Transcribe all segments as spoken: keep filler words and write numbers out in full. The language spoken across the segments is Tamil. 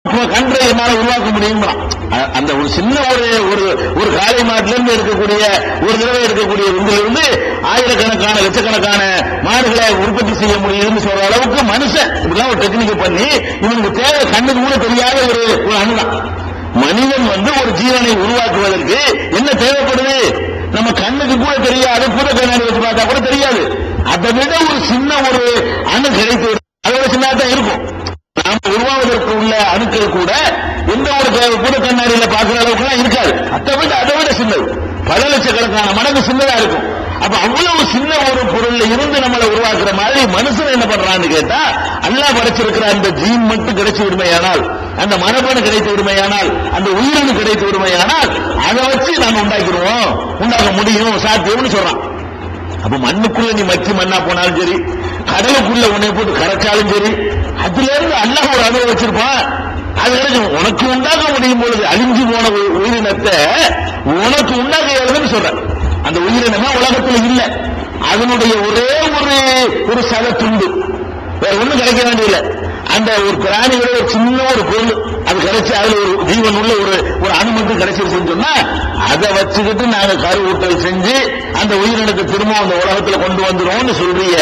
கன்றை என்னால உருவாக்க முடியும். அந்த ஒரு சின்ன ஒரு ஒரு காளை மாட்டிலிருந்து இருக்கக்கூடிய ஒரு தடவை இருக்கக்கூடிய இருந்து ஆயிரக்கணக்கான லட்சக்கணக்கான மாடுகளை உற்பத்தி செய்ய முடியும்னு சொல்ற அளவுக்கு மனுஷன் இப்படிலாம் ஒரு டெக்னிக் பண்ணி இவனுக்கு தேவை கண்ணுக்கு கூட தெரியாத ஒரு அணுதான். மனிதன் வந்து ஒரு ஜீவனை உருவாக்குவதற்கு என்ன தேவைப்படுது? நம்ம கண்ணுக்கு கூட தெரியாது, கூட கண்ணாடி வச்சு பார்த்தா கூட தெரியாது. அதை விட ஒரு சின்ன ஒரு அணு கிடைத்து அதோட சின்னதான் இருக்கும். நாம உருவாவதற்கு உள்ள அணுக்கள் கூட எந்த ஒரு கூட கண்ணாடியில பார்க்கிற அளவுக்கு எல்லாம் இருக்காது. அதை விட அதை விட சின்னது, பல லட்சக்கணக்கான மடங்கு சின்னதா இருக்கும். அப்ப அவ்வளவு சின்ன ஒரு பொருள்ல இருந்து நம்மளை உருவாக்குற மாதிரி மனுஷன் என்ன பண்றான்னு கேட்டா, அல்லாஹ் படைச்சிருக்கிற அந்த ஜீன் மட்டும் கிடைச்சு விடுமையானால், அந்த மரபணு கிடைத்து விடுமையானால், அந்த உயிரணு கிடைத்து விடுமையானால் அதை வச்சு நாம உண்டாக்கிடுவோம், உண்டாக்க முடியும், சாத்தியம்னு சொல்றான். அப்ப மண்ணுக்குள்ள நீ மச்சி மண்ணா போனாலும் சரி, கடலுக்குள்ள உன்னை போட்டு கரைச்சாலும் சரி, அதுல இருந்து அல்லாஹ் ஒரு அணுவை வச்சிருப்பான். அது கிடைக்கும். உனக்கு உண்டாக்க முடியும் பொழுது அழிஞ்சு போன உயிரினத்தை உனக்கு உண்டாக்க இயலுதுன்னு சொல்ற. அந்த உயிரினமா உலகத்துல இல்ல, அதனுடைய ஒரே ஒரு ஒரு சத துண்டு, வேற ஒண்ணும் கிடைக்க வேண்டியதில்லை. அந்த ஒரு பிராணியோட ஒரு சின்ன ஒரு பொருள் அது கிடைச்சி அதுல ஒரு ஜீவன் உள்ள ஒரு ஒரு அணு மட்டும் கிடைச்சிருச்சுன்னு சொன்னா அதை வச்சுக்கிட்டு நாங்க கருவூட்டல் செஞ்சு அந்த உயிரினத்தை திரும்ப அந்த உலகத்துல கொண்டு வந்துருவோம்னு சொல்றிய.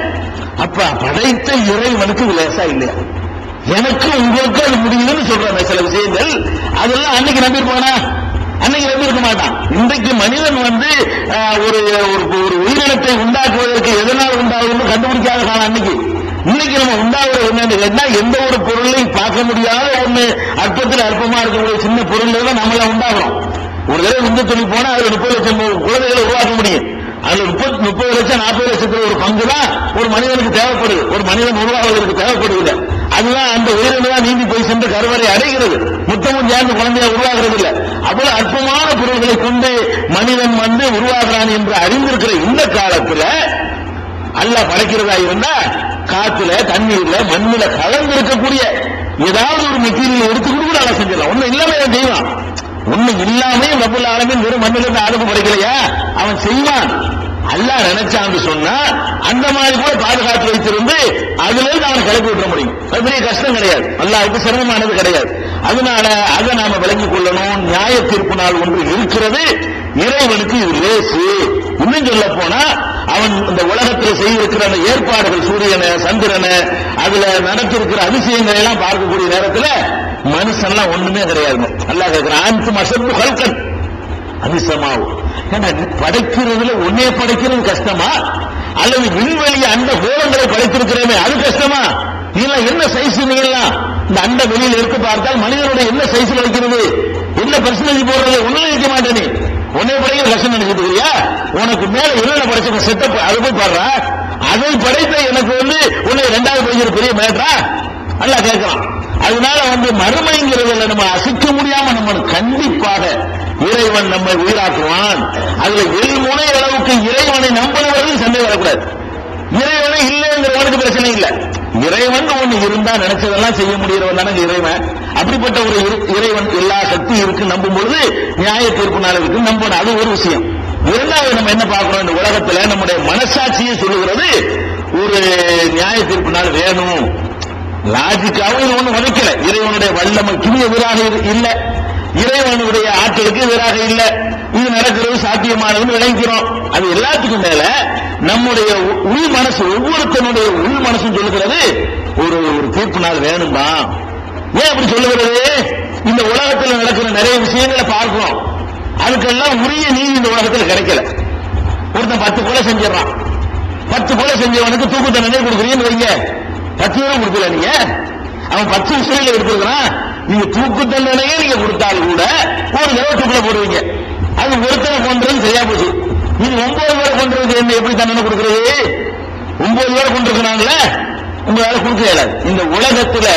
அப்ப படைத்த இறைவனுக்கு லேசா இல்லையா? எனக்கு உங்களுக்கு அது முடியுதுன்னு சொல்றாங்க சில விஷயங்கள். அதெல்லாம் அன்னைக்கு நம்பியிருப்பானா? அன்னைக்கு நம்பி இருக்க மாட்டான். இன்றைக்கு மனிதன் வந்து ஒரு ஒரு உயிரினத்தை உண்டாக்குவதற்கு எதனால் உண்டாகுதுன்னு கண்டுபிடிக்காத காலம் அன்னைக்கு. இன்னைக்கு நம்ம உண்டாகிற என்னன்னு கேட்டா, எந்த ஒரு பொருளையும் பார்க்க முடியாத ஒண்ணு அற்பத்தில் அற்பமா இருக்கக்கூடிய சின்ன பொருள் தான் நம்மள உண்டாகிறோம். ஒரு தடவை இந்த தொழில் போனா அதுல முப்பது லட்சம் குழந்தைகளை உருவாக்க முடியும். அதுல முப்பது முப்பது லட்சம் நாற்பது லட்சத்துல ஒரு பங்கு தான் ஒரு மனிதனுக்கு தேவைப்படுது. ஒரு மனிதன் உருவாகுவதற்கு தேவைப்படுவது அதுதான் அந்த உயிரினு தான் நீந்தி போய் சென்று கருவறை அடைகிறது. முத்தமும் சேர்ந்து குழந்தையா உருவாகிறது இல்லை. அவ்வளவு அற்பமான பொருள்களை கொண்டு மனிதன் வந்து உருவாகிறான் என்று அறிந்திருக்கிற இந்த காலத்துல அல்லாஹ் படைக்கிறதா இருந்தா காத்துல தண்ணீர்ல மண்ணில கலந்து இருக்கக்கூடிய ஏதாவது ஒரு மெட்டீரியல் எடுத்துக்கிட்டு கூட நல்லா செஞ்சிடலாம். ஒண்ணு இல்லாம செய்வான். ஒண்ணு இல்லாமே ரப்புல் ஆலமீன் வெறும் மண்ணில இருந்து ஆளுக்கு படைக்கலையா, அவன் செய்வான். அல்லாஹ் நினைச்சான்னு சொன்னா அந்த மாதிரி கூட பாதுகாத்து வைத்திருந்து அதுல இருந்து அவனை கிளப்பி விட்டுற முடியும். அது பெரிய கஷ்டம் கிடையாது, அல்லாஹ்வுக்கு சிரமமானது கிடையாது. அதனால அதை நாம விளங்கிக் கொள்ளணும். நியாய தீர்ப்பு நாள் ஒன்று இருக்கிறது, இறைவனுக்கு இது லேசு. இன்னும் சொல்ல போனா அவன் இந்த உலகத்தில் செய்திருக்கிற அந்த ஏற்பாடுகள், சூரியனை சந்திரனை அதுல நடத்திருக்கிற அதிசயங்களை எல்லாம் பார்க்கக்கூடிய நேரத்தில் மனுஷன்லாம் ஒண்ணுமே கிடையாது. அல்லாஹ் கேட்கிறான், அன்து மசப்பு ஹல்கன் அதிசமாவும். படைக்கிறதுல ஒன்னே படைக்கிறது கஷ்டமா, அல்லது விண்வெளி அந்த கோலங்களை படைத்திருக்கிறேனே அது கஷ்டமா? நீங்க என்ன சைஸ் நீங்கலாம் இந்த அண்ட வெளியில எடுத்து பார்த்தால் மனிதனுடைய என்ன சைஸ்ல வைக்கிறது, என்ன பர்சன்டேஜ் போடுறது, ஒன்னும் வைக்க மாட்டேன். நீ ஒன்னே படைக்கிற கஷ்டம் நினைச்சிருக்கியா? உனக்கு மேல என்னென்ன படைச்ச செட்டப் அது போய் பாடுற, அதை படைத்த எனக்கு வந்து உன்னை இரண்டாவது படிக்கிற பெரிய மேட்டரா நல்லா கேட்கலாம். அதனால வந்து மறுமைங்கிறதுல நம்ம அசைக்க முடியாம நம்ம கண்டிப்பாக இறைவன் நம்மை உயிராக்குவான். அதுல எல்முனை அளவுக்கு இறைவனை நம்பினவர்கள் சண்டை வரக்கூடாது. இறைவனை இல்லைங்கிறவனுக்கு பிரச்சனை இல்லை. இறைவன் ஒண்ணு இருந்தா நினைச்சதெல்லாம் செய்ய முடியறவன் தானே இறைவன். அப்படிப்பட்ட ஒரு இறைவன் எல்லா சக்தி இருக்கு நம்பும் பொழுது நியாய தீர்ப்பு நாள் இருக்கு நம்பணும். அது ஒரு விஷயம். இரண்டாவது நம்ம என்ன பார்க்கிறோம், இந்த உலகத்துல நம்முடைய மனசாட்சியை சொல்லுகிறது ஒரு நியாய தீர்ப்பு நாள் வேணும். லாஜிக்காவும் இது ஒண்ணு வதைக்கல. இறைவனுடைய வல்லமைக்கு எதிராக இல்ல, இறைவனுடைய ஆற்றலுக்கு எதிராக இல்ல. இது நடக்கிறது சாத்தியமானதுன்னு விளங்கிறோம். அது எல்லாத்துக்கும் மேல நம்முடைய உள் மனசு, ஒவ்வொருத்தனுடைய உள் மனசும் சொல்லுகிறது ஒரு ஒரு தீர்ப்பு நாள் வேணும்பா. ஏன் அப்படி சொல்லுகிறது? இந்த உலகத்தில் நடக்கிற நிறைய விஷயங்களை பார்க்கிறோம். அதுக்கெல்லாம் உரிய நீதி இந்த உலகத்தில் கிடைக்கல. ஒருத்தன் பத்து கொலை செஞ்சிடறான். பத்து கொலை செஞ்சவனுக்கு தூக்கு தண்டனை கொடுக்குறீங்கன்னு வைங்க, பத்து பேரும் கொடுக்கல. நீங்க அவன் பத்து விஷயங்கள் எடுத்துருக்கிறான். நீங்க தூக்கு தண்டனையே நீங்க கொடுத்தாலும் கூட ஒரு தடவை போடுவீங்க. அது ஒருத்தனை கொண்டது சரியா போச்சு. நீங்க ஒன்பது பேரை கொண்டது என்ன எப்படி தண்டனை கொடுக்கிறது? ஒன்பது பேரை கொண்டிருக்கிறாங்கல்ல, உங்களால கொடுக்க இயலாது. இந்த உலகத்துல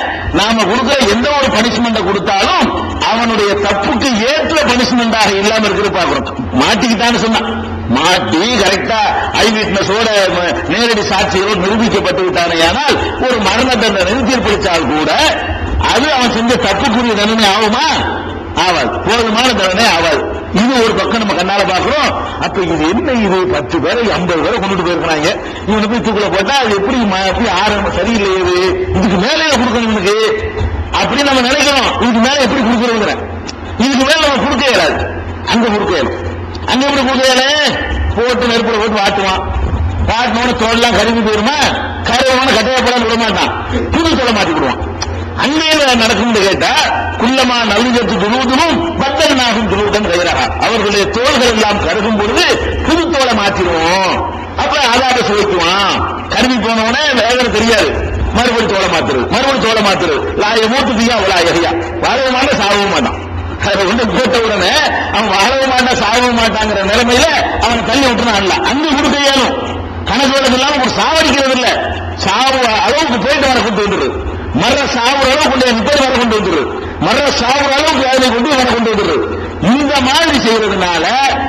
நாம கொடுக்கிற எந்த ஒரு பனிஷ்மெண்ட் கொடுத்தாலும் அவனுடைய தப்புக்கு ஏற்ற பனிஷ்மெண்டாக இல்லாம இருக்கிறது பாக்குறோம். மாட்டிக்கிட்டான்னு சொன்னா மாட்டி கரெக்டா ஐ விட்னஸோட நேரடி சாட்சியோடு நிரூபிக்கப்பட்டு விட்டானே, ஆனால் ஒரு மரண தண்டனை தீர்ப்பளித்தால் கூட அது அவன் செஞ்ச தப்புக்குரிய தண்டனை ஆகுமா? ஆவாது. போதுமான தண்டனை ஆவாது. இது ஒரு பக்கம் நம்ம கண்ணால பாக்குறோம். அப்ப இது என்ன, இது பத்து பேரை ஐம்பது பேரை கொண்டுட்டு போயிருக்கிறாங்க, இவனை போய் தூக்குல போட்டா அது எப்படி எப்படி ஆரம்பம் சரியில்லை. இதுக்கு மேலே கொடுக்கணும். இவனுக்கு அப்படி நம்ம நினைக்கிறோம். இதுக்கு மேல எப்படி கொடுக்குறோங்கிற, இதுக்கு மேல நம்ம கொடுக்க இயலாது. அங்க கொடுக்க இயலும். அங்க எப்படி கொடுக்க இயல, போட்டு நெருப்புல போட்டு வாட்டுவான். வாட்டினோட தோல்லாம் கருவி போயிருமா, கருவான கட்டையப்படான்னு விட மாட்டான், புது தோலை மாட்டி விடுவான். அங்கே நடக்கும் கேட்டா குள்ளமா நவீனத்து துணுவதும் பத்தல் நாகும் துணுவதன் கைராக அவர்களுடைய தோள்கள் எல்லாம் கருகும் பொழுது புது தோலை மாற்றிடுவோம். அப்ப அதாட சுவைக்குவான். கருவி போனவனே வேதனை தெரியாது, மறுபடி தோலை மாத்துறது, மறுபடி தோலை மாத்துறது. லாய மூத்துதியா அவளா எகையா வாழவும் மாட்டா சாகவும் மாட்டான். அதை வந்து போட்ட உடனே அவன் வாழவும் மாட்டா சாகவும் மாட்டாங்கிற நிலைமையில அவனை தள்ளி விட்டுறான்ல. அங்க கொடுக்க இயலும். கணக்கு இல்லாம ஒரு சாவடிக்கிறது இல்ல, சாவு அளவுக்கு போயிட்டு வர கொண்டு வந்துடுது. மர சாவுற அளவுக்கு நிப்படி வர கொண்டு வந்துடுது. மர சாவுற அளவுக்கு வேலை கொண்டு வர கொண்டு வந்துடுது. இந்த மாதிரி செய்யறதுனால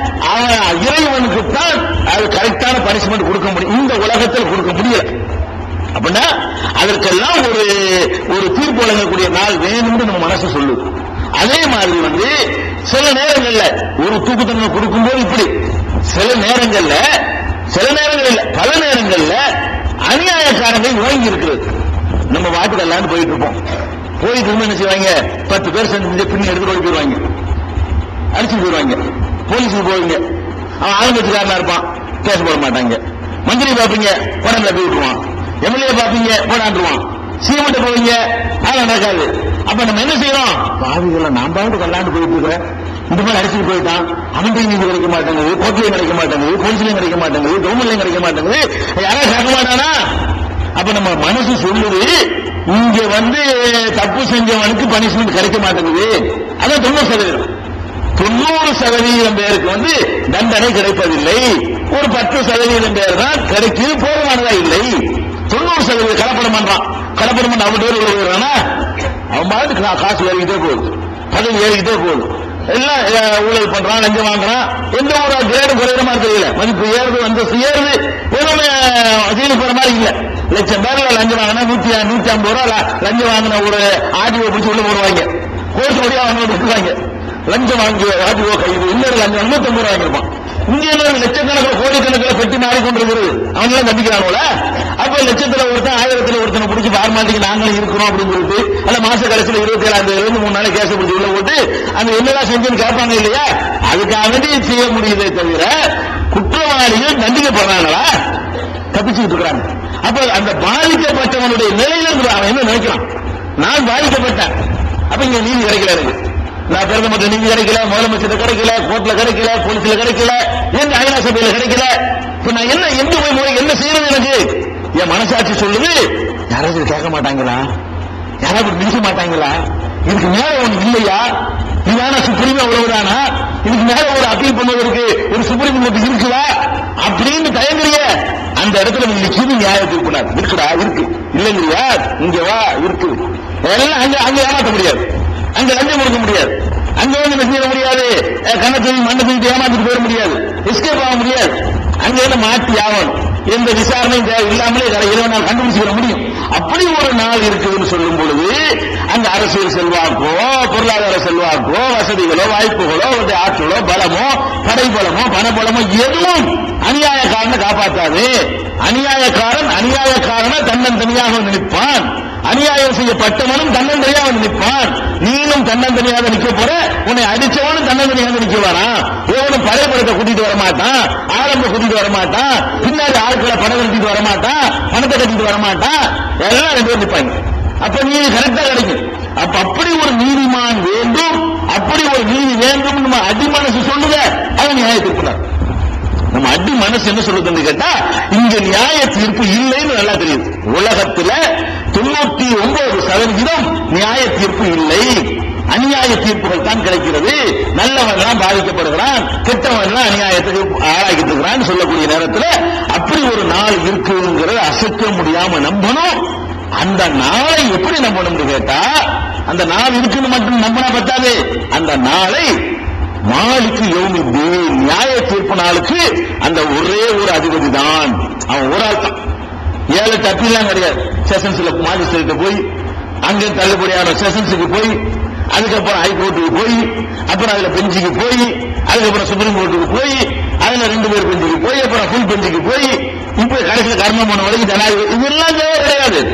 அவன் இறைவனுக்கு தான் அது கரெக்டான பனிஷ்மெண்ட் கொடுக்க முடியும். இந்த உலகத்தில் கொடுக்க முடியல. அப்படின்னா அதற்கெல்லாம் ஒரு ஒரு தீர்ப்பு வழங்கக்கூடிய நாள் வேணும்னு நம்ம மனசு சொல்லுது. அதே மாதிரி வந்து சில நேரங்கள்ல ஒரு தூக்கு தண்டனை கொடுக்கும்போது இப்படி, சில நேரங்கள்ல சில நேரங்கள் இல்ல பல நேரங்கள்ல அநியாயக்காரங்கள் வாங்கி இருக்கிறது. நம்ம வாட்டுக்கு எல்லாம் போயிட்டு இருப்போம். போயிட்டு இருந்து என்ன செய்வாங்க, பத்து பேர் செஞ்சு பின்னி எடுத்துட்டு ஓடி போயிடுவாங்க, அடிச்சுட்டு போயிடுவாங்க. போலீஸுக்கு போவீங்க, அவன் ஆளுங்கட்சிக்காரனா இருப்பான், கேஸ் போட மாட்டாங்க. மந்திரி பாப்பீங்க, உடம்புல போய் விட்டுருவான். எம்எல்ஏ பாப்பீங்க, போடாண்டுருவான். சீமட்ட போவீங்க, அதெல்லாம் நடக்காது. அப்ப நம்ம என்ன செய்யறோம், பாவிகளை நான் பாட்டு கல்லாண்டு போயிட்டு இருக்கிறேன், இந்த மாதிரி அடிச்சுட்டு போயிட்டான், அவன்கிட்ட நீதி கிடைக்க மாட்டேங்குது, கோர்ட்லயும் கிடைக்க மாட்டேங்குது, போலீஸ்லயும் கிடைக்க மாட்டேங்குது, கவர்மெண்ட்லயும் கிடைக்க மாட்டேங்குது, யாரும் கேட்க மாட்டானா? அப்ப நம்ம மனசு சொல்லுது, இங்க வந்து தப்பு செஞ்சவனுக்கு பனிஷ்மெண்ட் கிடைக்க மாட்டேங்குது. அதான் தொண்ணூறு சதவீதம் தொண்ணூறு சதவீதம் பேருக்கு வந்து தண்டனை கிடைப்பதில்லை. ஒரு பத்து சதவீதம் பேர் தான் கிடைக்குது, போதுமானதா இல்லை. தொண்ணூறு சதவீதம் கலப்படம் பண்றான். கலப்படம் பண்ண அவன் பேர் விழுகிறானா, அவன் பாட்டு காசு ஏறிக்கிட்டே போகுது, பதவி ஏறிக்கிட்டே போகுது, எல்லாம் ஊழல் பண்றான், லஞ்சம் வாங்குறான். எந்த ஒரு கிரேடு குறையிற மாதிரி தெரியல, மதிப்பு ஏறுது, அந்தஸ்து ஏறுது, எதுவுமே ஜெயிலுக்கு போற மாதிரி இல்ல. லட்சம் பேர்ல லஞ்சம் வாங்கினா நூத்தி நூத்தி ஐம்பது ரூபா லஞ்சம் வாங்கின ஒரு ஆடியோ பிடிச்சி உள்ள போடுவாங்க, கோர்ட்டு வழியா அவங்க விட்டுருவாங்க. லஞ்சம் வாங்கிய ஆடியோ கைது, இன்னொரு லஞ்சம் நூத்தி ஐம்பது ரூபா வாங்கிருப்பான். இங்க லட்சக்கணக்கில் கோடிக்கணக்கில் பெட்டி மாறிக்கொண்டிருக்கிறது, அவங்களாம் தண்டிக்கிறானோல. அப்ப லட்சத்துல ஒருத்தன் ஆயிரத்துல ஒருத்தனை பிடிச்சி பார்மாட்டிக்கு நாங்களும் இருக்கிறோம் அப்படின்னு சொல்லிட்டு, அல்ல மாச கடைசியில் இருபத்தி ஏழாம் தேதியில இருந்து மூணு நாளைக்கு கேச பிடிச்சி உள்ள போட்டு அந்த என்னெல்லாம் செஞ்சுன்னு கேட்பாங்க இல்லையா, அதுக்காக வேண்டி செய்ய முடியுதே தவிர குற்றவாளிகள் தண்டிக்கப்படுறாங்களா, தப்பிச்சுட்டு இருக்கிறாங்க. அப்ப அந்த பாதிக்கப்பட்டவனுடைய நிலையில அவன் என்ன நினைக்கிறான், நான் பாதிக்கப்பட்டேன், அப்ப இங்க நீதி கிடைக்கல இருக்கு, நான் பிரதமர் நீதி கிடைக்கல, முதலமைச்சர் கிடைக்கல, கோர்ட்ல கிடைக்கல, போலீஸ்ல கிடைக்கல, எந்த ஐநா சபையில கிடைக்கல, இப்ப நான் என்ன எந்த போய் என்ன செய்யறது, எனக்கு என் மனசாட்சி சொல்லுது, யாராவது கேட்க மாட்டாங்களா, யாராவது நினைக்க மாட்டாங்களா, இதுக்கு மேல ஒண்ணு இல்லையா, இதுதான சுப்ரீம் அவ்வளவுதானா, இதுக்கு மேல ஒரு அப்பீல் பண்ணுவதற்கு ஒரு சுப்ரீம் கோர்ட் இருக்குதா அப்படின்னு தயங்குறிய, அந்த இடத்துல நீங்க நிச்சயம் நியாயத்தை கூடாது, இருக்குடா இருக்கு, இல்லைங்கய்யா இங்க வா இருக்கு, எல்லாம் அங்க அங்க ஏமாற்ற முடியாது, அங்க லஞ்சம் கொடுக்க முடியாது, அங்க வந்து என்ன செய்ய முடியாது, கண்ணத்தை மண்ணை தூக்கி ஏமாத்திட்டு போயிட முடியாது, எஸ்கேப் ஆக முடியாது, அங்க என்ன மாட்டி ஆகணும், எந்த விசாரணையும் இல்லாமலே இறைவனால் கண்டுபிடிச்சுக்கிற முடியும். அப்படி ஒரு நாள் இருக்குதுன்னு சொல்லும் பொழுது அந்த அரசியல் செல்வாக்கோ பொருளாதார செல்வாக்கோ வசதிகளோ வாய்ப்புகளோ ஆற்றலோ பலமோ படைபலமோ பணபலமோ எதுவும் அநியாயக்காரனை காப்பாற்றாது. அநியாயக்காரன் அநியாயக்காரனை தன்னந்தனியாக வந்து நிற்பான், அநியாயம் செய்யப்பட்டவனும் தன்னந்தனியாக வந்து நிற்பான். நீனும் தன்னந்தனியாக நிற்க போற, உன்னை அடிச்சவனும் தன்னந்தனியாக நிற்க வரான், எவனும் படைப்படுத்த கூட்டிட்டு வரமாட்டான், ஆரம்ப கூட்டிட்டு வரமாட்டான், பின்னாடி ஆட்களை பணம் கட்டிட்டு வரமாட்டான், பணத்தை கட்டிட்டு வரமாட்டான், எல்லாம் ரெண்டு பேர் நிற்பாங்க. அப்ப நீதி கரெக்டா கிடைக்கும். அப்ப அப்படி ஒரு நீதிமான் வேண்டும், அப்படி ஒரு நீதி வேண்டும் நம்ம அடி மனசு சொல்லுங்க, அது நியாய தீர்ப்பு. நம்ம அடி மனசு என்ன சொல்லுதுன்னு கேட்டா, இங்க நியாய தீர்ப்பு இல்லைன்னு நல்லா தெரியுது. உலகத்துல தொண்ணூத்தி ஒன்பது சதவீதம் நியாய தீர்ப்பு இல்லை, அநியாய தீர்ப்புகள் தான் கிடைக்கிறது. நல்லவன் எல்லாம் பாதிக்கப்படுகிறான், கெட்டவன் எல்லாம் அநியாயத்துக்கு ஆளாக்கிட்டு இருக்கிறான்னு சொல்லக்கூடிய நேரத்தில் அப்படி ஒரு நாள் இருக்குங்கிறத அசைக்க முடியாம நம்பணும். அந்த நாளை எப்படி நம்பணும்னு கேட்டா, அந்த நாள் இருக்குன்னு மட்டும் நம்பினா பத்தாது, அந்த நாளை மாலிக்கு யௌமித்தீன் நியாய தீர்ப்பு நாளுக்கு அந்த ஒரே ஒரு அதிபதி தான், அவன் ஒரு ஆள் தான். ஏழு தப்பிலாம் கிடையாது. செஷன்ஸ்ல மாஜிஸ்ட்ரேட் போய் அங்கே தள்ளுபடியான செஷன்ஸுக்கு போய், அதுக்கப்புறம் ஹைகோர்ட்டுக்கு போய், அப்புறம் அதுல பெஞ்சுக்கு போய், அதுக்கப்புறம் சுப்ரீம் கோர்ட்டுக்கு போய், அதுல ரெண்டு பேர் பெஞ்சுக்கு போய், அப்புறம் ஃபுல் பெஞ்சுக்கு போய், இப்ப கடைசியில் கர்மம் பண்ண வரைக்கும் ஜனாதிபதி, இதெல்லாம் தேவை கிடையாது.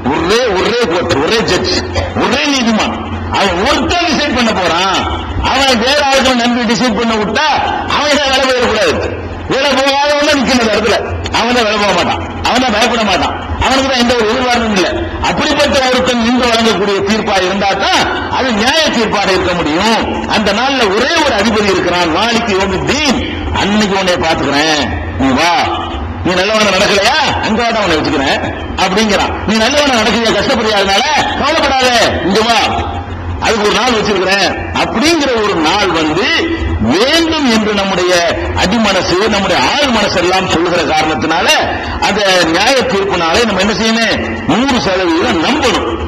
ஒரே ஒரே கோர்ட், ஒரே ஜட்ஜ், ஒரே நீதிமான். அவன் ஒருத்தன் டிசைட் பண்ண போறான். அவன் வேற ஆளுக்கு நம்பி டிசைட் பண்ண விட்டா அவன் வேலை போயிடக்கூடாது. வேலை போகாதவங்க நிக்கணும் இடத்துல. அவன் தான் வேலை போக மாட்டான், அவன் தான் பயப்பட மாட்டான், அவனுக்கு தான் எந்த ஒரு எதிர்பார்ப்பும் இல்லை. அப்படிப்பட்ட ஒருத்தன் நின்று வழங்கக்கூடிய தீர்ப்பா இருந்தா தான் அது நியாய தீர்ப்பாக இருக்க முடியும். அந்த நாள்ல ஒரே ஒரு அதிபதி இருக்கிறான், மாலிக் யௌமித்தீன். அன்னைக்கு உன்னை பாத்துக்கிறேன், நீ வா. நீ நல்லவன நடக்கலையா, அங்க வாட உன்னை வச்சுக்கிறேன் அப்படிங்கிறான். நீ நல்லவன நடக்கலையா, கஷ்டப்படுறதுனால கவலைப்படாத, இங்க வா, அதுக்கு ஒரு நாள் வச்சிருக்கிறேன் அப்படிங்கிற ஒரு நாள் வந்து வேண்டும் என்று நம்முடைய அடிமனசு, நம்முடைய ஆள் மனசு எல்லாம் சொல்லுகிற காரணத்தினால அந்த நியாய தீர்ப்பு நாளை நம்ம என்ன செய்யணும், நூறு சதவீதம் நம்பணும்.